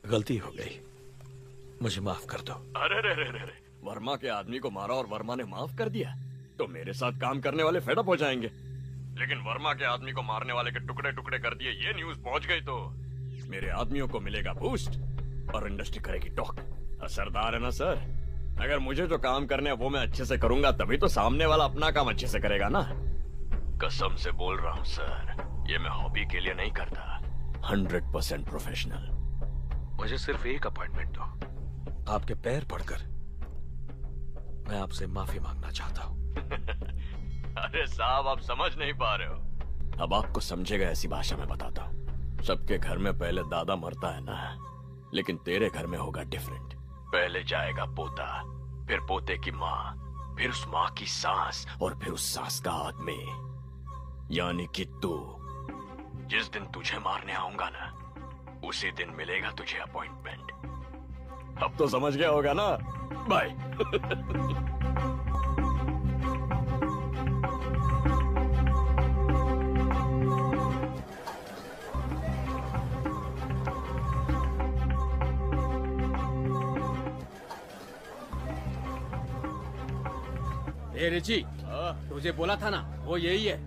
गलती हो गई, मुझे माफ कर दो। अरे रे रे रे रे, वर्मा के आदमी को मारा और वर्मा ने माफ कर दिया तो मेरे साथ काम करने वाले फेड अप हो जाएंगे। लेकिन वर्मा के आदमी को मारने वाले के टुकड़े टुकड़े कर दिए ये न्यूज पहुंच गई तो मेरे आदमियों को मिलेगा बूस्ट और इंडस्ट्री करेगी टॉक। असरदार है ना सर? अगर मुझे जो काम करने हैं वो मैं अच्छे से करूंगा तभी तो सामने वाला अपना काम अच्छे से करेगा ना। कसम से बोल रहा हूँ सर, ये मैं हॉबी के लिए नहीं करता, 100% प्रोफेशनल। मुझे सिर्फ एक अपॉइंटमेंट दो। आपके पैर पड़कर मैं आपसे माफी मांगना चाहता हूँ। अरे साहब, आप समझ नहीं पा रहे हो। अब आपको समझेगा ऐसी भाषा में बताता हूँ। सबके घर में पहले दादा मरता है ना, लेकिन तेरे घर में होगा डिफरेंट। पहले जाएगा पोता, फिर पोते की माँ, फिर उस माँ की सास और फिर उस सास का आदमी, यानी कि तू। जिस दिन तुझे मारने आऊंगा ना उसी दिन मिलेगा तुझे अपॉइंटमेंट। अब तो समझ गया होगा ना? बाय। ए रिची, तुझे बोला था ना वो यही है।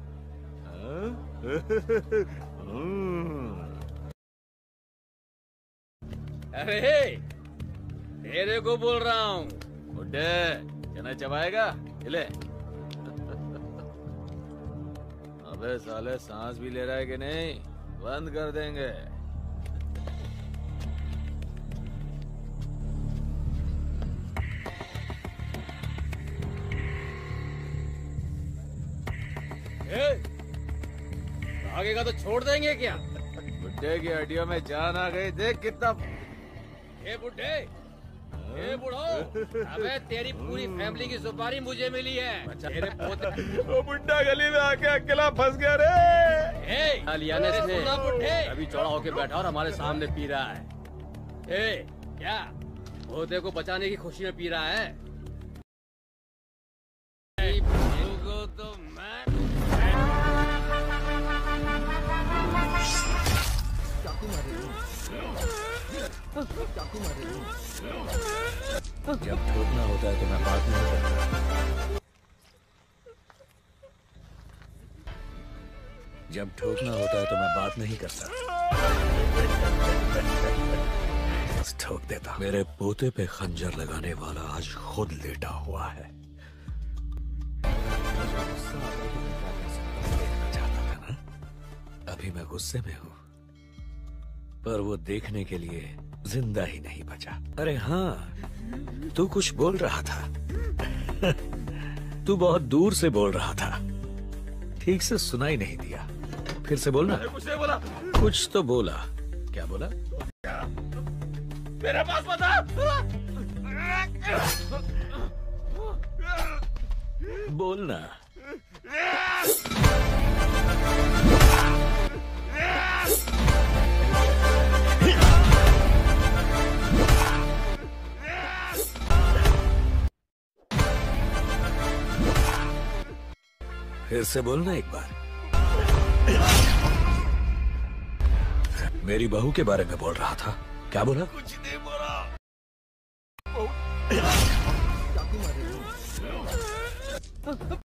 अरे तेरे को बोल रहा हूँ बुड्ढे, कहना चबाएगा ले। अबे साले सांस भी ले रहा है कि नहीं? बंद कर देंगे। भागेगा तो छोड़ देंगे क्या? बुड्ढे की हड्डियों में जान आ गई, देख कितना। ए बुड्ढे, ए बूढ़ो, अबे तेरी पूरी फैमिली की सुपारी मुझे मिली है। तेरे पोते वो बुड्ढा गली में आके अकेला फंस गया रे। बुड्ढे अभी चौड़ा होके बैठा और हमारे सामने पी रहा है। ए क्या पोते को बचाने की खुशी में पी रहा है? तो मैं जब ठोकना होता है तो मैं बात नहीं करता। जब ठोकना होता है तो मैं बात नहीं करता, बस ठोक देता। मेरे पोते पे खंजर लगाने वाला आज खुद लेटा हुआ है। चाहता था ना? अभी मैं गुस्से में हूँ, पर वो देखने के लिए जिंदा ही नहीं बचा। अरे हाँ, तू कुछ बोल रहा था। तू बहुत दूर से बोल रहा था, ठीक से सुनाई नहीं दिया। फिर से बोलना। कुछ नहीं बोला। कुछ तो बोला। क्या बोला? मेरे पास बता। बोलना। फिर से बोलना एक बार। मेरी बहू के बारे में बोल रहा था। क्या बोला? कुछ नहीं